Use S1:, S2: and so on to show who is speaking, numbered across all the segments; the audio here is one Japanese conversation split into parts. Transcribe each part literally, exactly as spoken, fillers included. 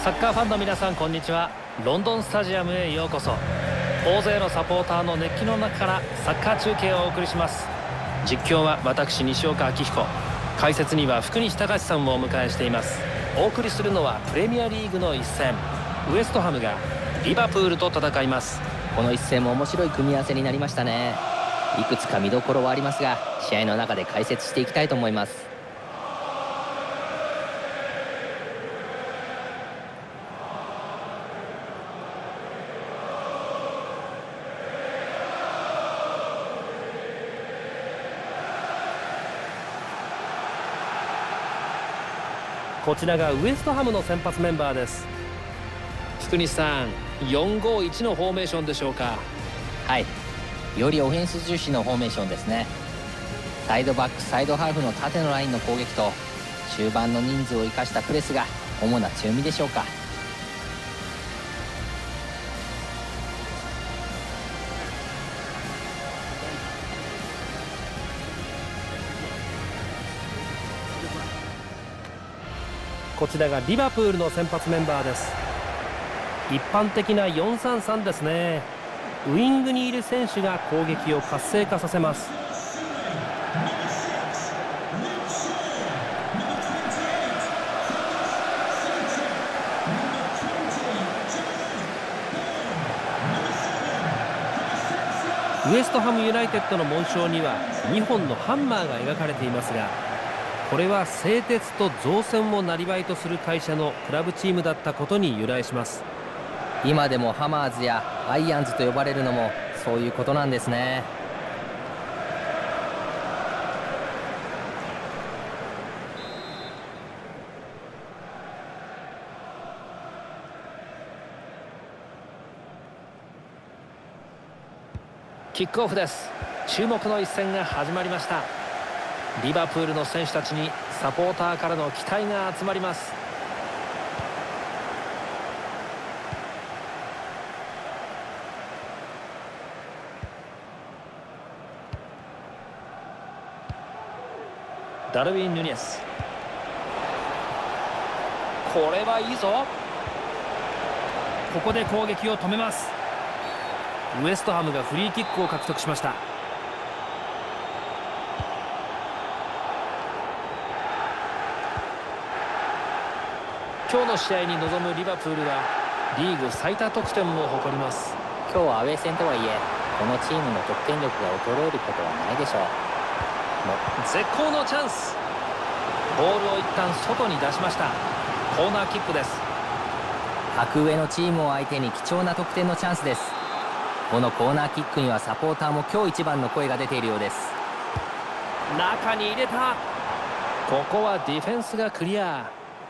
S1: サッカーファンの皆さん、こんにちは。ロンドンスタジアムへようこそ。大勢のサポーターの熱気の中からサッカー中継をお送りします。実況は私、西岡明彦。解説には福西隆さんをお迎えしています。お送りするのはプレミアリーグの一戦、ウエストハムがリバプールと戦います。
S2: この一戦も面白い組み合わせになりましたね。いくつか見どころはありますが、試合の中で解説していきたいと思います。
S1: こちらがウエストハムの先発メンバーです。福西さん、よんごいちのフォーメーションでしょうか？
S2: はい、よりオフェンス重視のフォーメーションですね。サイドバック、サイドハーフの縦のラインの攻撃と中盤の人数を生かしたプレスが主な強みでしょうか。
S1: こちらがリバプールの先発メンバーです。一般的な よんさんさん ですね。ウイングにいる選手が攻撃を活性化させます。ウエストハムユナイテッドの紋章にはにほんのハンマーが描かれていますが、これは製鉄と造船をなりわいとする会社のクラブチームだったことに由来します。
S2: 今でもハマーズやアイアンズと呼ばれるのもそういうことなんですね。
S1: キックオフです。注目の一戦が始まりました。リバプールの選手たちにサポーターからの期待が集まります。ダルウィン・ヌニェス、これはいいぞ。ここで攻撃を止めます。ウエストハムがフリーキックを獲得しました。今日の試合に臨むリバプールはリーグ最多得点も誇ります。
S2: 今日はアウェー戦とはいえ、このチームの得点力が衰えることはないでしょう。
S1: 絶好のチャンス。ボールを一旦外に出しました。コーナーキックです。
S2: 格上のチームを相手に貴重な得点のチャンスです。このコーナーキックにはサポーターも今日一番の声が出ているようです。
S1: 中に入れた。ここはディフェンスがクリア。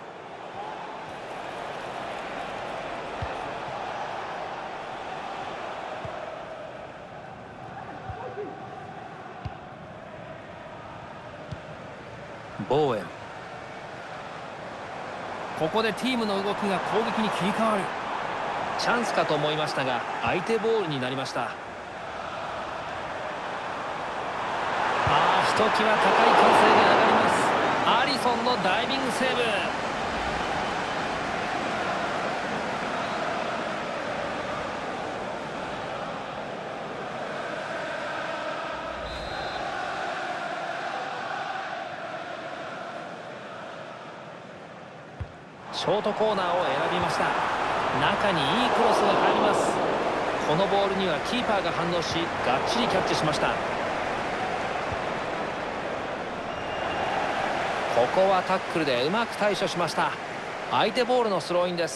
S1: ボーエン、ここでチームの動きが攻撃に切り替わる。チャンスかと思いましたが相手ボールになりました。ああ、ひときわ高い歓声が上がります。アリソンのダイビングセーブ。ショートコーナーを選びました。中にいいクロスが入ります。このボールにはキーパーが反応し、がっちりキャッチしました。ここはタックルでうまく対処しました。相手ボールのスローインです。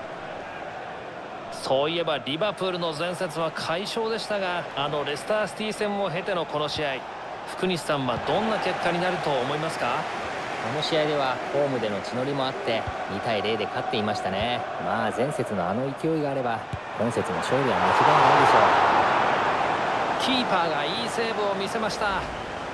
S1: そういえばリバプールの前節は快勝でしたが、あのレスターシティ戦を経てのこの試合、福西さんはどんな結果になると思いますか？
S2: この試合ではホームでの血のりもあってにたいゼロで勝っていましたね。まあ前節のあの勢いがあれば今節の勝利は間違いないでしょう。
S1: キーパーがいいセーブを見せました。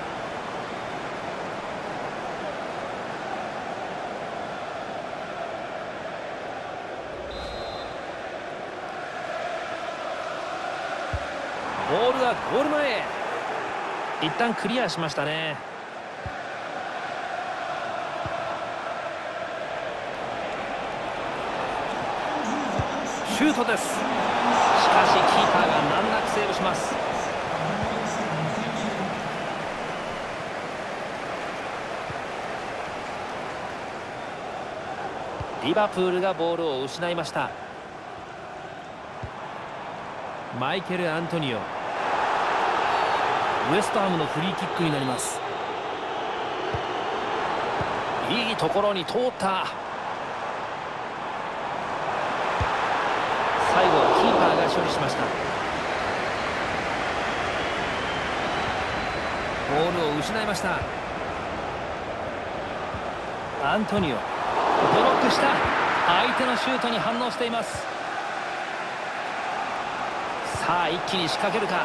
S1: ボールはゴール前へ。一旦クリアしましたね。 シュートです。しかしキーパーが難なくセーブします。リバプールがボールを失いました。マイケル・アントニオ、ウエストハムのフリーキックになります。いいところに通った。最後はキーパーが処理しました。ボールを失いました。アントニオ、ブロックした。相手のシュートに反応しています。さあ一気に仕掛けるか。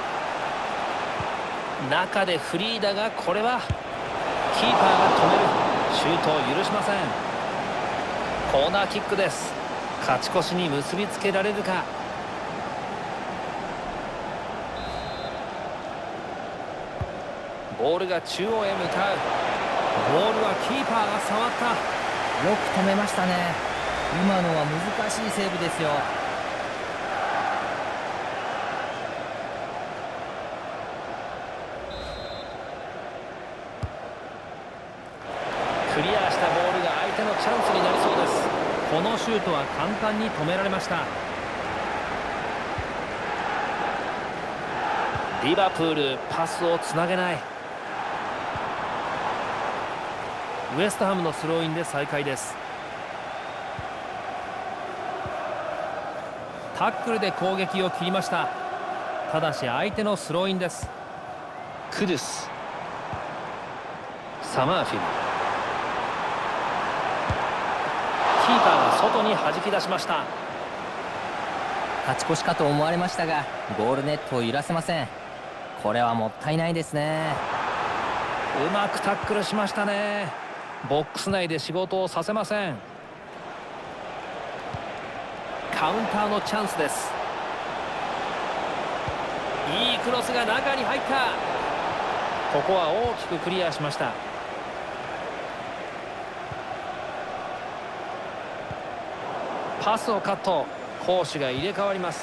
S1: 中でフリーだが、これはキーパーが止める。シュートを許しません。コーナーキックです。勝ち越しに結びつけられるか。ボールが中央へ向かう。ボールはキーパーが触った。
S2: よく止めましたね。今のは難しいセーブですよ。
S1: クリアしたボールが相手のチャンスになりそうです。このシュートは簡単に止められました。リバプール、パスをつなげない。ウエストハムのスローインで再開です。タックルで攻撃を切りました。ただし相手のスローインです。クドゥス、サマーフィル、キーパーが外に弾き出しました。
S2: 勝ち越しかと思われましたが、ゴールネットを揺らせません。これはもったいないですね。
S1: うまくタックルしましたね。ボックス内で仕事をさせません。カウンターのチャンスです。いいクロスが中に入った。ここは大きくクリアしました。パスをカット。攻守が入れ替わります。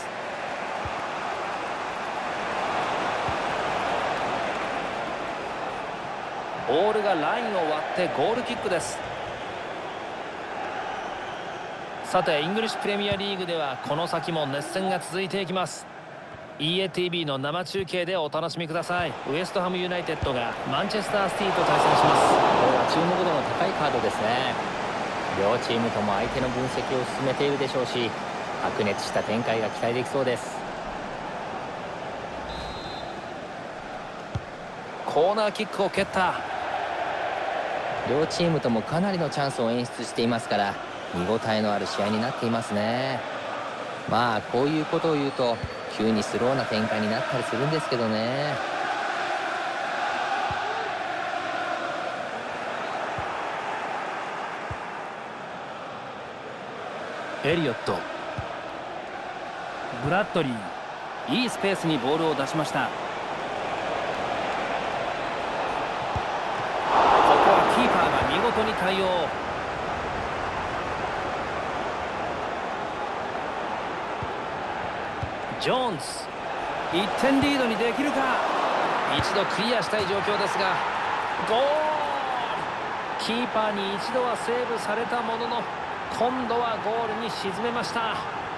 S1: ボールがラインを割ってゴールキックです。さてイングリッシュプレミアリーグではこの先も熱戦が続いていきます。 イーエーティービー の生中継でお楽しみください。ウエストハムユナイテッドがマンチェスターシティと対戦します。
S2: これは注目度の高いカードですね。両チームとも相手の分析を進めているでしょうし、白熱した展開が期待できそうです。
S1: コーナーキックを蹴った。
S2: 両チームともかなりのチャンスを演出していますから、見応えのある試合になっていますね。まあこういうことを言うと急にスローな展開になったりするんですけどね。
S1: エリオット、ブラッドリー、いいスペースにボールを出しました。ここはキーパーが見事に対応。ジョーンズ、いってんリードにできるか。一度クリアしたい状況ですが、ゴール。キーパーに一度はセーブされたものの、今度はゴールに沈めました。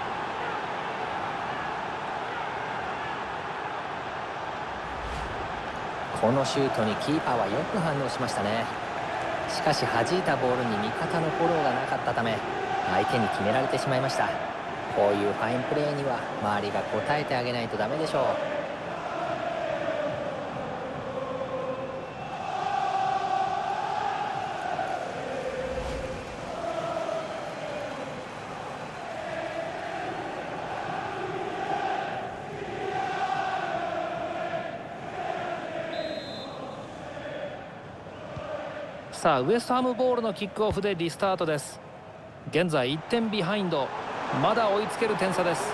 S2: このシュートにキーパーはよく反応しましたね。しかし弾いたボールに味方のフォローがなかったため、相手に決められてしまいました。こういうファインプレーには周りが応えてあげないとダメでしょう。
S1: さあウエストハムボールのキックオフでリスタートです。現在いってんビハインド、まだ追いつける点差です。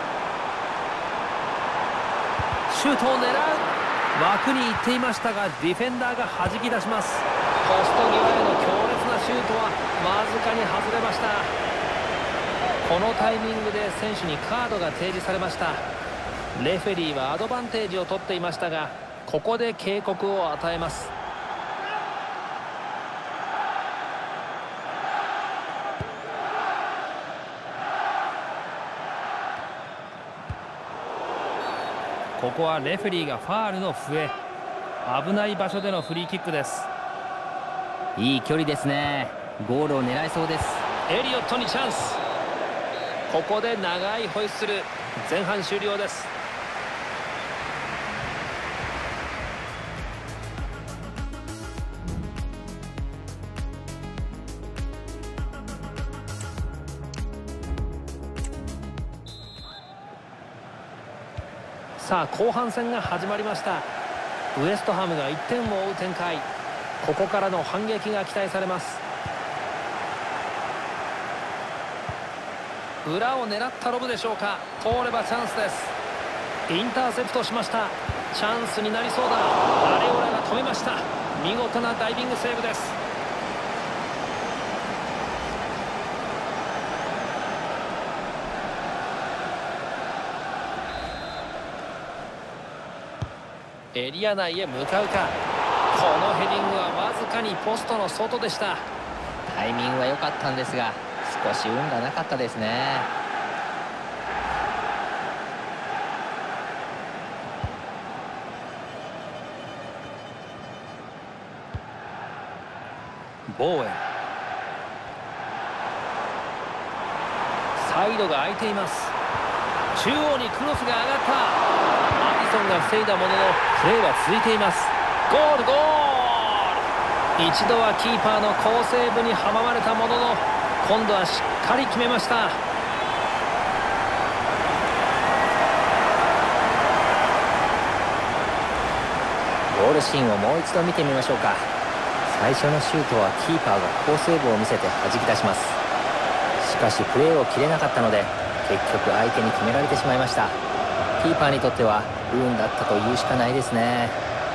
S1: シュートを狙う。枠に行っていましたがディフェンダーが弾き出します。ポスト際への強烈なシュートはわずかに外れました。 このタイミングで選手にカードが提示されました。レフェリーはアドバンテージを取っていましたが、ここで警告を与えます。ここはレフェリーがファールの笛。危ない場所でのフリーキックです。
S2: いい距離ですね。ゴールを狙いそうです。
S1: エリオットにチャンス。ここで長いホイッスル。前半終了です。さあ後半戦が始まりました。ウエストハムがいってんを追う展開。ここからの反撃が期待されます。裏を狙ったロブでしょうか。通ればチャンスです。インターセプトしました。チャンスになりそうだ。アレオラが止めました。見事なダイビングセーブです。エリア内へ向かうか。このヘディングはわずかにポストの外でした。
S2: タイミングは良かったんですが、少し運がなかったですね。
S1: ボーエン、サイドが空いています。中央にクロスが上がった。マディソンが防いだもののプレーは続いています。ゴールゴール。一度はキーパーの好セーブに阻まれたものの、今度はしっかり決めました。
S2: ゴールシーンをもう一度見てみましょうか。最初のシュートはキーパーが好セーブを見せて弾き出します。しかしプレーを切れなかったので、結局相手に決められてしまいました。キーパーにとっては不運だったと言うしかないですね。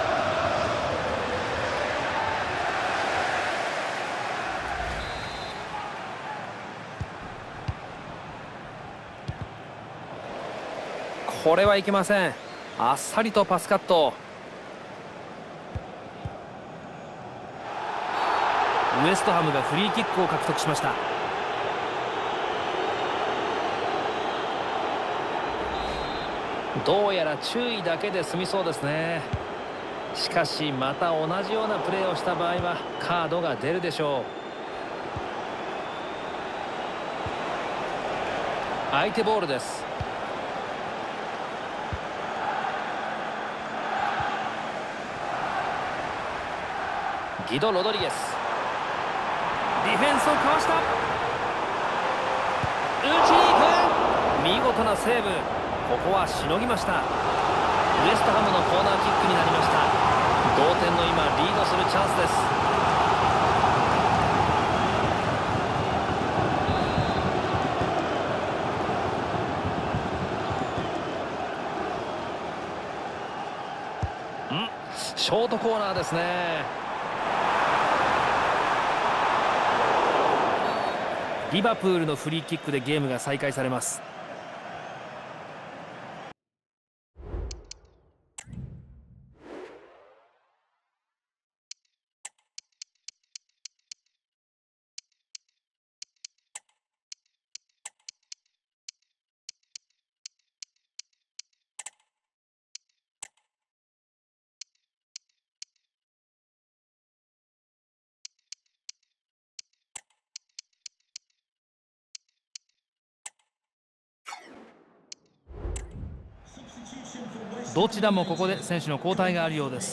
S1: これはいけません。あっさりとパスカット。ウエストハムがフリーキックを獲得しました。どうやら注意だけで済みそうですね。しかしまた同じようなプレーをした場合はカードが出るでしょう。相手ボールです。ギド・ロドリゲス、ディフェンスをかわした。打ちに行く。見事なセーブ。ここはしのぎました。ウエストハムのコーナーキックになりました。同点の今リードするチャンスです。んショートコーナーですね。リバプールのフリーキックでゲームが再開されます。どちらもここで選手の交代があるようです。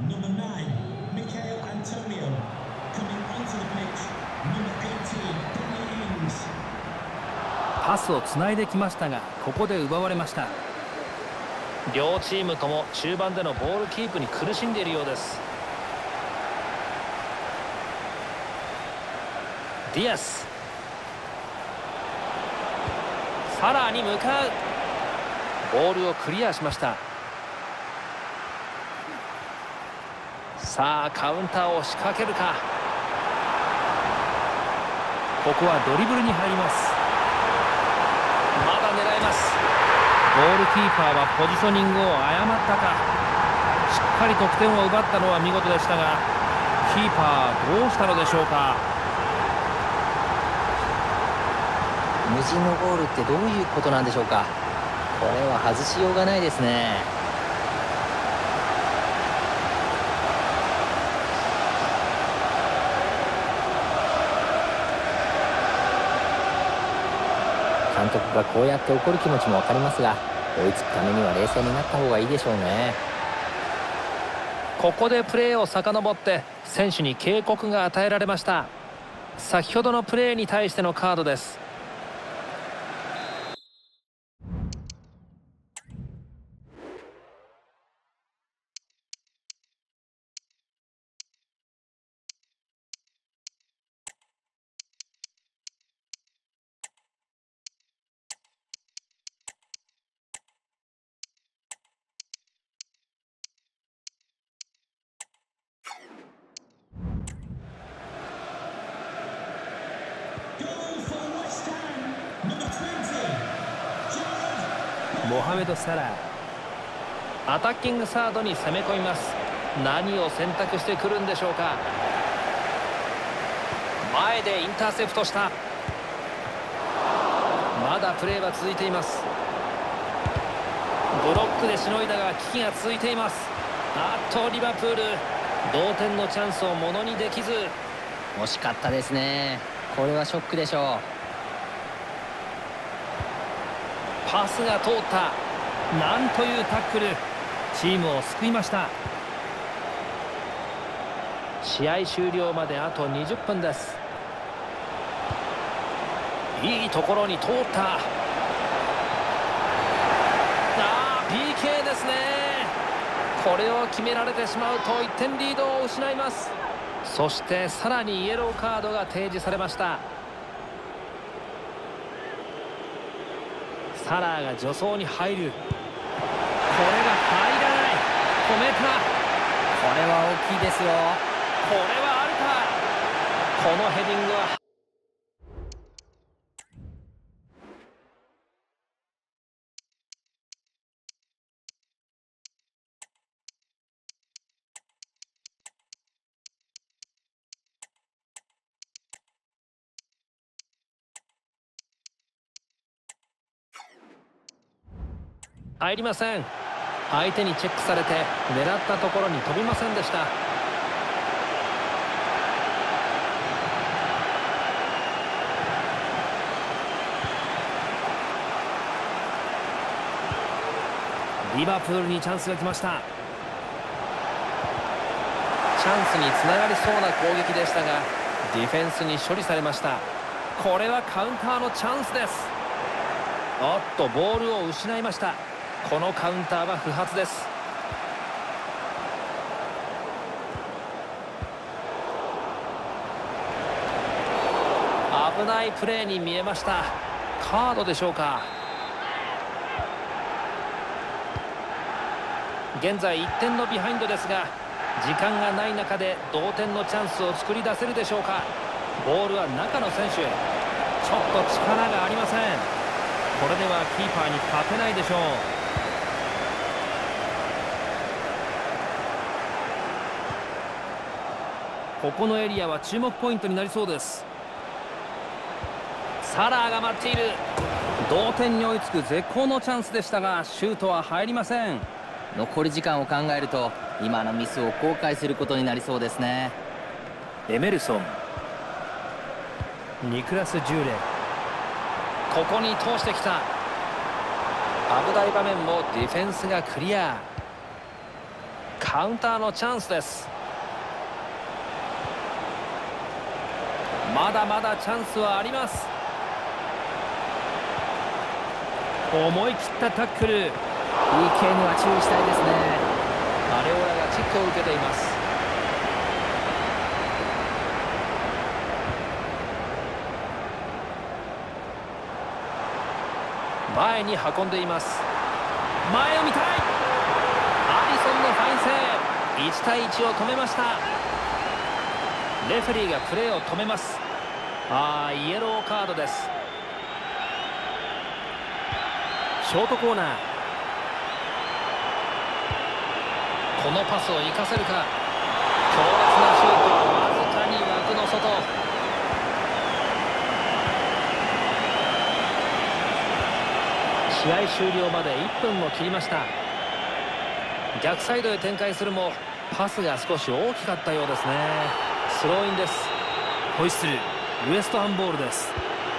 S1: パスをつないできましたが、ここで奪われました。両チームとも中盤でのボールキープに苦しんでいるようです。ディアス、さらに向かう。ボールをクリアしました。さあカウンターを仕掛けるか。ここはドリブルに入ります。 狙います。ゴールキーパーはポジショニングを誤ったか。しっかり得点を奪ったのは見事でしたが、キーパーどうしたのでしょうか。
S2: 無人のゴールってどういうことなんでしょうか。これは外しようがないですね。監督がこうやって怒る気持ちも分かりますが、追いつくためには冷静になった方がいいでしょうね。
S1: ここでプレーを遡って選手に警告が与えられました。先ほどのプレーに対してのカードです。モハメド・サラー、アタッキングサードに攻め込みます。何を選択してくるんでしょうか。前でインターセプトした。まだプレーは続いています。ブロックでしのいだが危機が続いています。あっとリバプール、同点のチャンスをものにできず。
S2: 惜しかったですね。これはショックでしょう。
S1: パスが通った。なんというタックル。チームを救いました。試合終了まであとにじゅっぷんです。いいところに通った。あー ピーケー ですね。これを決められてしまうといってんリードを失います。そしてさらにイエローカードが提示されました。サラーが助走に入る。これが入らない。止めた。
S2: これは大きいですよ。
S1: これはあるか。このヘディングは入りません。相手にチェックされて狙ったところに飛びませんでした。リバプールにチャンスが来ました。チャンスにつながりそうな攻撃でしたがディフェンスに処理されました。これはカウンターのチャンスです。おっとボールを失いました。このカウンターは不発です。危ないプレーに見えました。カードでしょうか。現在いってんのビハインドですが時間がない中で同点のチャンスを作り出せるでしょうか。ボールは中の選手へ。ちょっと力がありません。これではキーパーに勝てないでしょう。ここのエリアは注目ポイントになりそうです。サラーが待っている。同点に追いつく絶好のチャンスでしたがシュートは入りません。
S2: 残り時間を考えると今のミスを後悔することになりそうですね。
S1: エメルソン、ニクラス・ジューレ、ここに通してきた。危ない場面もディフェンスがクリア。カウンターのチャンスです。まだまだチャンスはあります。思い切ったタックル。 ピー
S2: ケー には注意したいですね。
S1: アレオラがチェックを受けています。前に運んでいます。前を見たい。アリソンのファインセーブ。いちたいいちを止めました。レフェリーがプレーを止めます。あーイエローカードです。 ショートコーナー。このパスを生かせるか。強烈なシュートはわずかに枠の外。試合終了までいっぷんを切りました。逆サイドへ展開するもパスが少し大きかったようですね。スローインです。ホイッスル。ウエストハムボールです。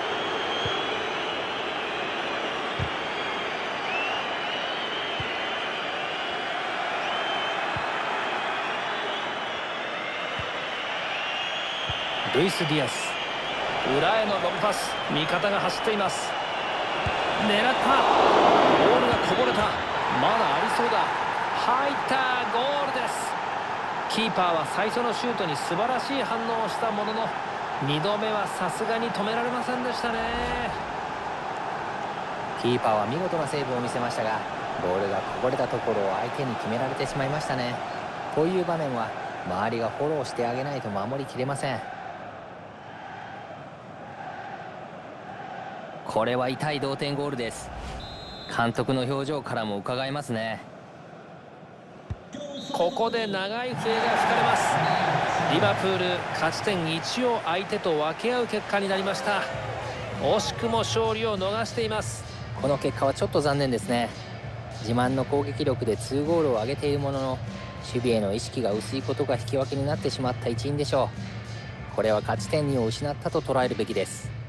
S1: ルイス・ディアス、裏へのロンパス。味方が走っています。狙った。ボールがこぼれた。まだありそうだ。入った。ゴールです。キーパーは最初のシュートに素晴らしい反応をしたものの、にどめはさすがに止められませんでしたね。
S2: キーパーは見事なセーブを見せましたが、ボールがこぼれたところを相手に決められてしまいましたね。こういう場面は周りがフォローしてあげないと守りきれません。これは痛い同点ゴールです。監督の表情からも伺えますね。
S1: ここで長い笛が吹かれます。リバプール、勝ち点いちを相手と分け合う結果になりました。惜しくも勝利を逃しています。
S2: この結果はちょっと残念ですね。自慢の攻撃力でにゴールを挙げているものの、守備への意識が薄いことが引き分けになってしまった一因でしょう。これは勝ち点にを失ったと捉えるべきです。